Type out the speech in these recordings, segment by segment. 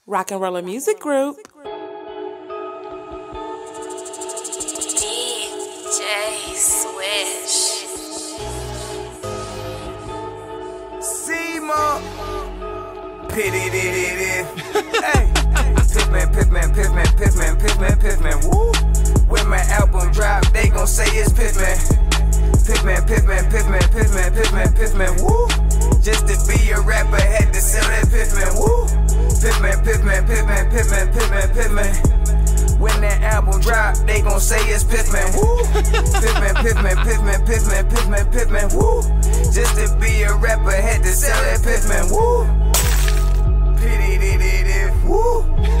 Rock and Roller Music Group. DJ Swish. Seymour. Pity did it. Hey. Piffman, woo. When my album drop, they gon' say it's Piffman, woo. Just to be a rapper, had to sell that Piffman, woo. Piffman. When that album drop, they gon' say it's Piffman, woo. Piffman, woo. Just to be a rapper, had to sell that Piffman, woo. Pity did it, woo.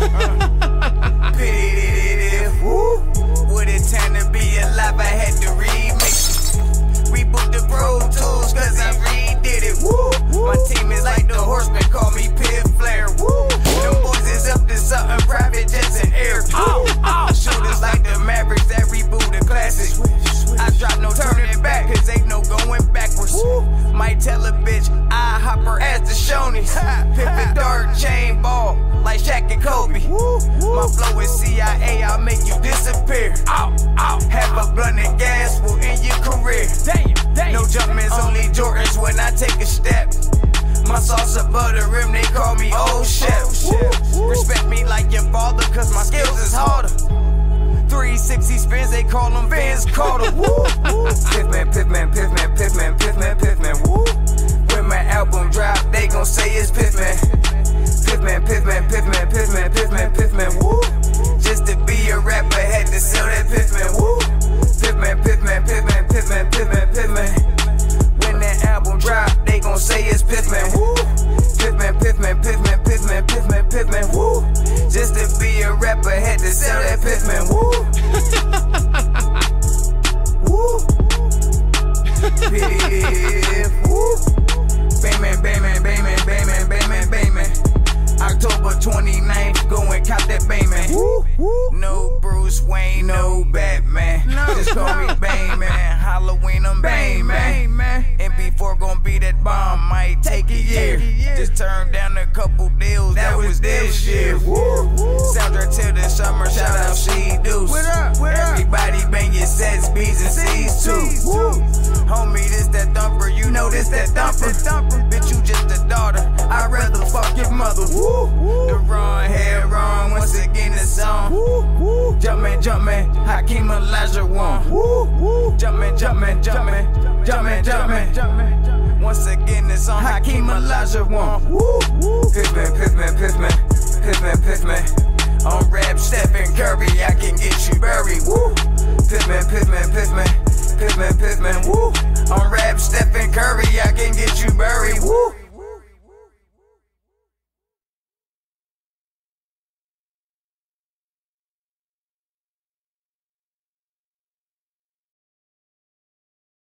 Pity did it, woo. What it time to be alive, I had to remix it. Reboot the Pro Tools, cause I redid it, woo. My team is like the Horsemen, call me Pit Flair, woo. Them boys is up to something private, jets and air, woo. Shooters like the Mavericks that reboot the classics. I drop no turning back, cause ain't no going backwards. Might tell a bitch, I hop her ass to Shoney's. Pippin' dark chain ball, like Shaq and Kobe. My flow is CIA, I'll make you disappear. Have a blunt and gas will end your career. No jumpmans, only Jordans when I take a step. My sauce above the rim, they call me old chef. Respect me like your father, cause my skills is harder. 360 spins, they call them Vince Carter. Piffman, woo. When my album drop, they gon' say it's Piffman. Piffman, woo. Just to be a rapper, had to sell that Piffman, woo. Piffman. When that album drop, they gon' say it's Piffman, woo. Piffman, woo. Just to be a rapper, had to sell that Piffman, woo. Woo. Woo. Bayman. October 29th, go and cop that Bayman. No Bruce Wayne, no Batman. Just call me Bayman. Halloween, I'm Bayman. And before gon' be that bomb, might take a year. Just turned down a couple deals, that was this year. Soundtrack till the summer, shout out She-Deuce. Everybody bang your sets, B's and C's too. Homie, this that thumper, you know this that thumper. Bitch, you just a daughter, I'd rather fuck your mother. The wrong hair wrong, once again the song. Jumpman, Hakeem Olajuwon. Jumpman. Once again the song, Hakeem Olajuwon. Piffman,